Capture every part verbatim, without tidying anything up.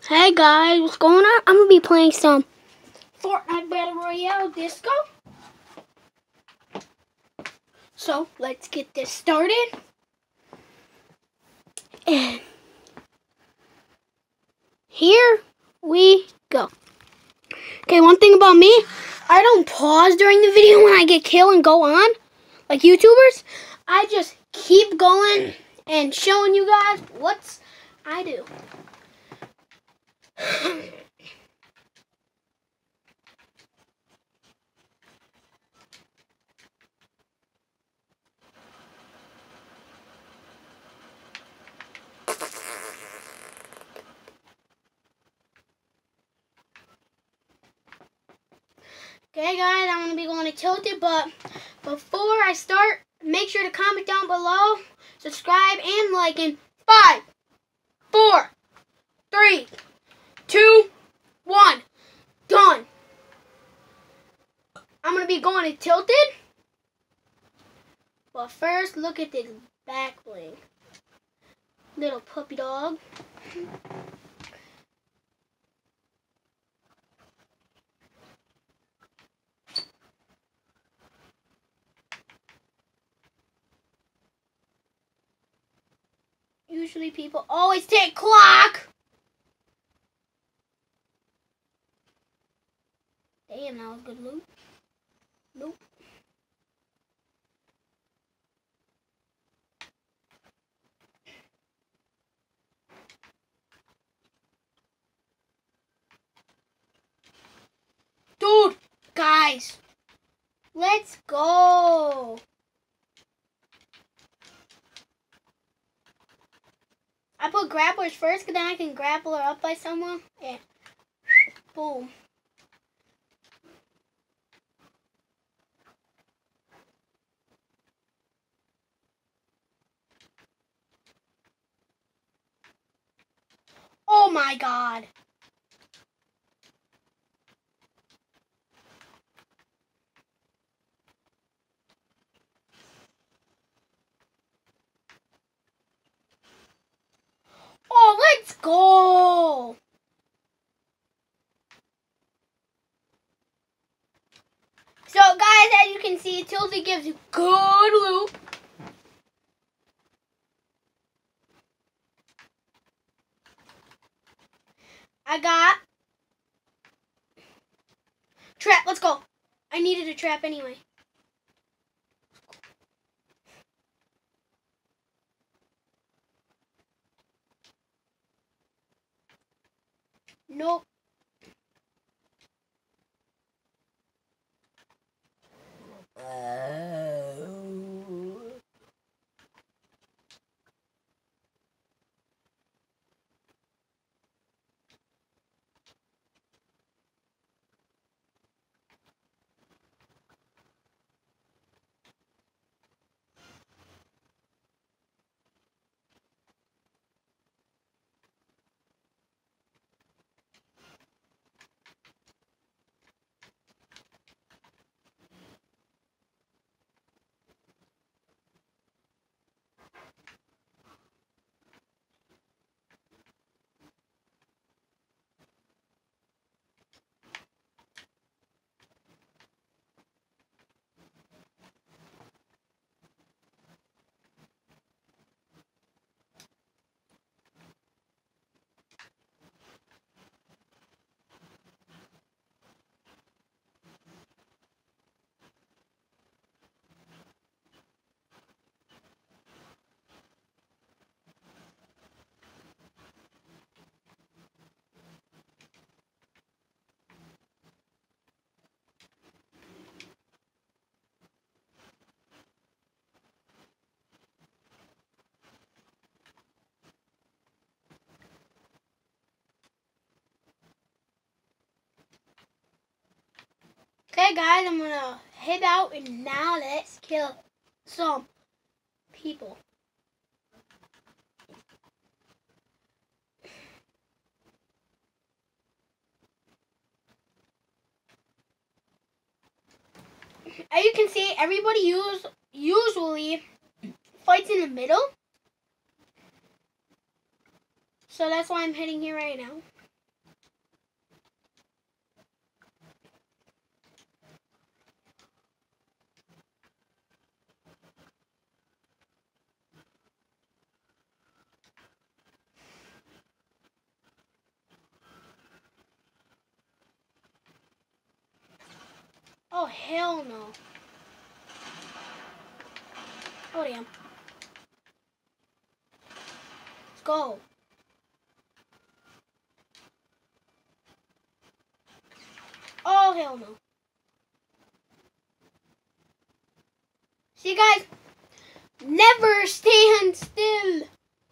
Hey guys, what's going on? I'm gonna be playing some Fortnite Battle Royale Disco. So let's get this started. And here we go. Okay, one thing about me, I don't pause during the video when I get killed and go on, like YouTubers. I just keep going and showing you guys what I do. Okay guys, I'm going to be going to Tilted, but before I start, make sure to comment down below, subscribe, and like in five, four, three, two, one, done. I'm going to be going to Tilted, but first look at this back bling. Little puppy dog. Usually people always take clock. Damn, that was good loot. Nope. Dude, guys, let's go. I put grapplers first, because then I can grapple her up by someone. Yeah. Boom. Oh my god. Oh, let's go. So, guys, as you can see, Tilted gives you good loot. I got trap. Let's go. I needed a trap anyway. Nope. Okay, guys, I'm gonna head out and now let's kill some people. As you can see, everybody use, usually fights in the middle. So that's why I'm heading here right now. hell no. Oh, damn. Let's go. Oh, hell no. See, guys, never stand still.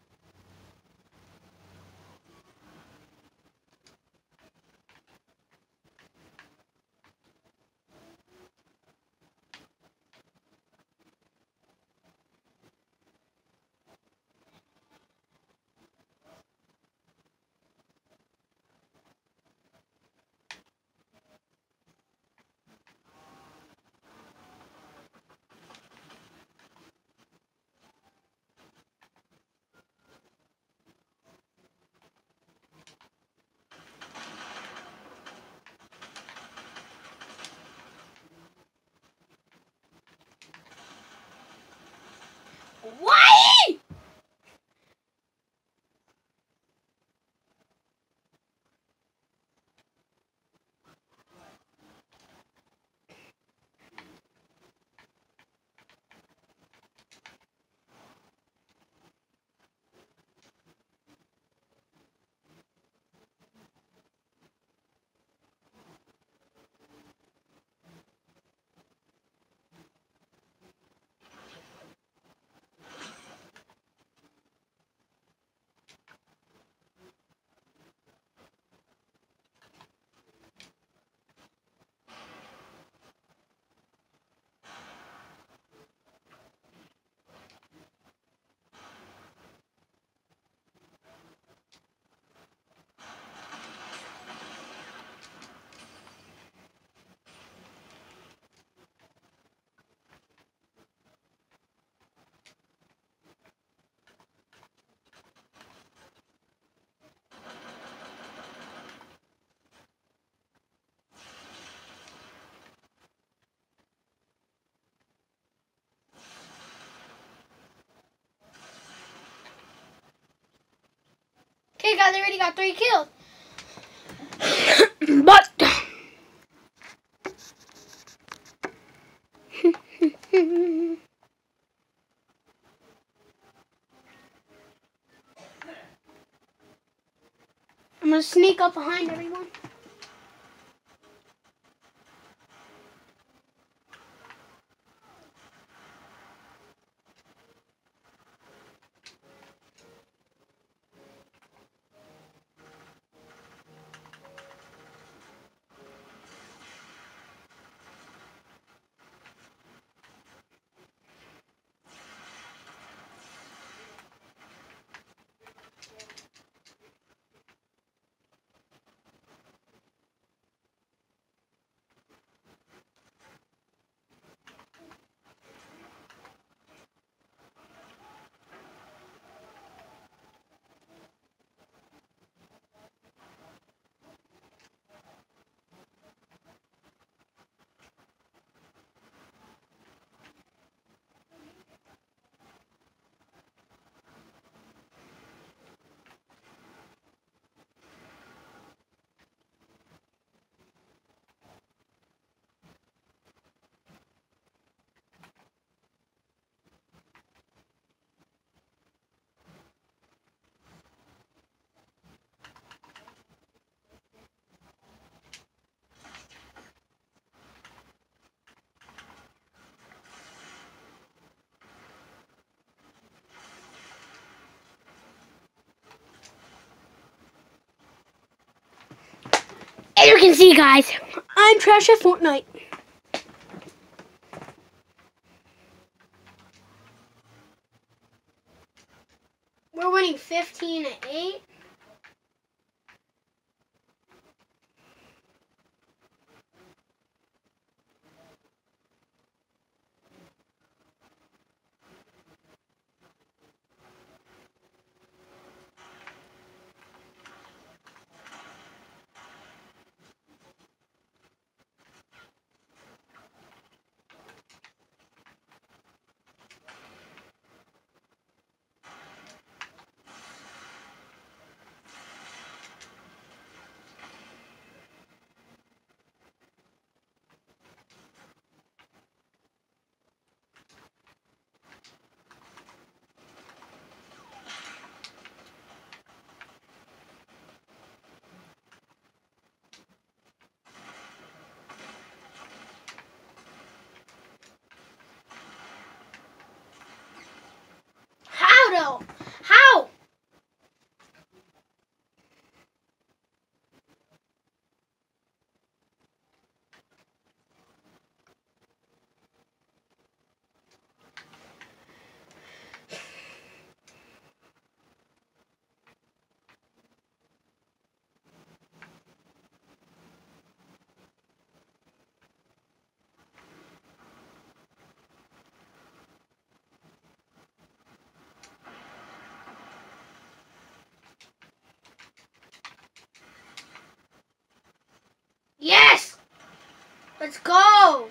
Why? Okay, guys, I already got three kills. But I'm gonna sneak up behind everyone. As you can see, guys, I'm trash at Fortnite. We're winning fifteen to eight. Let's go.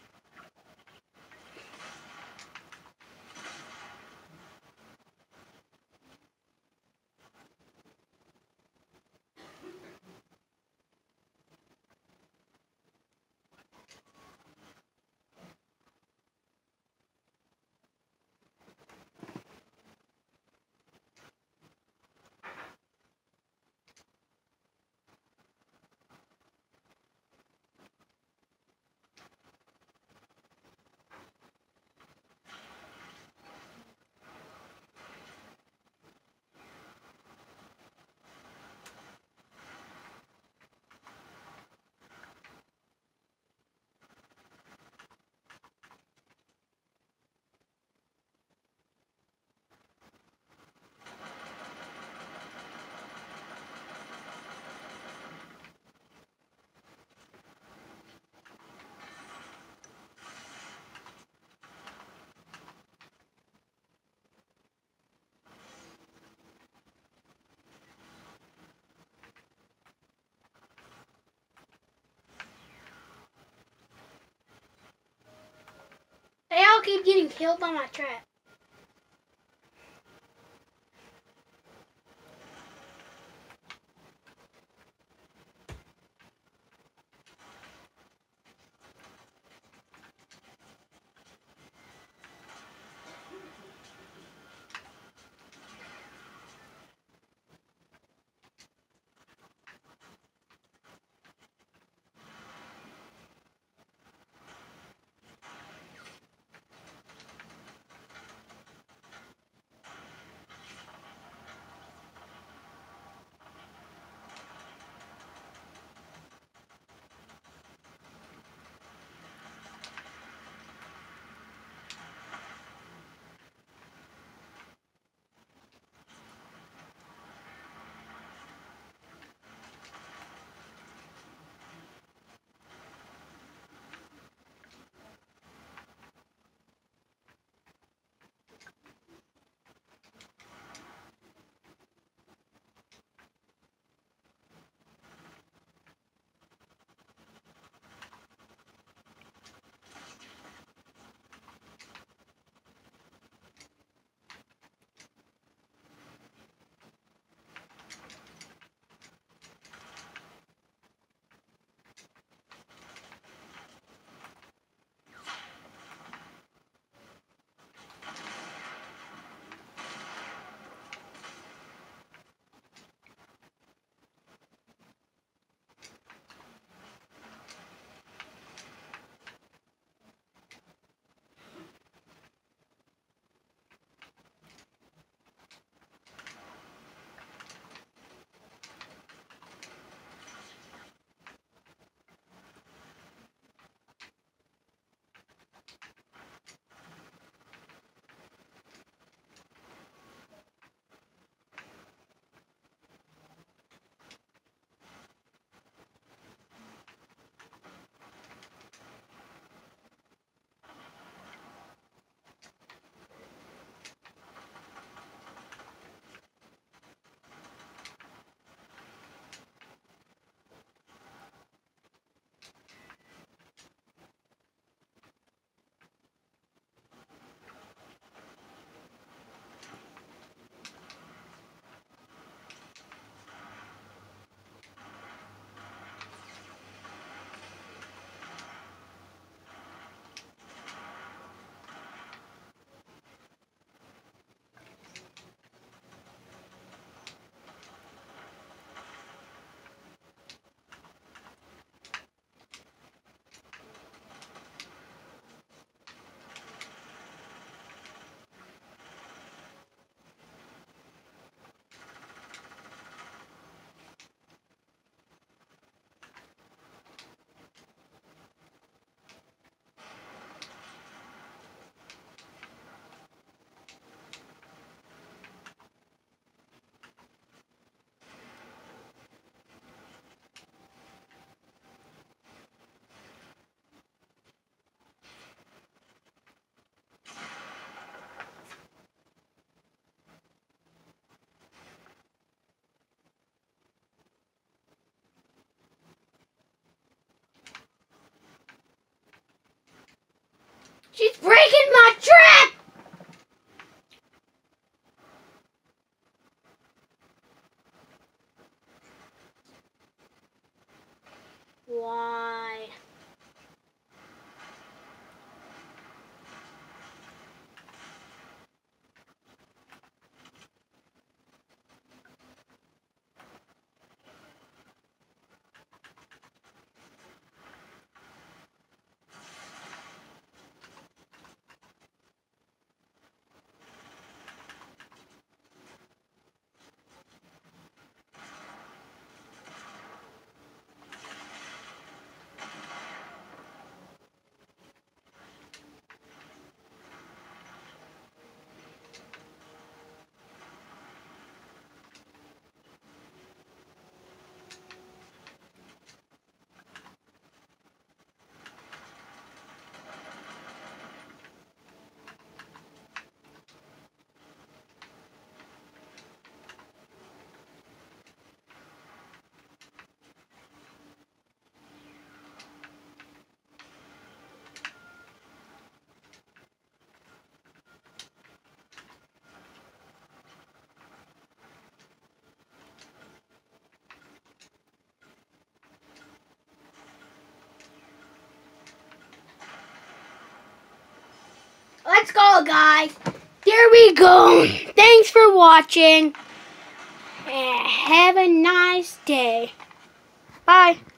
They all keep getting killed by my trap. He's breaking my trap! Why? Let's go, guys. There we go. Thanks for watching. And have a nice day. Bye.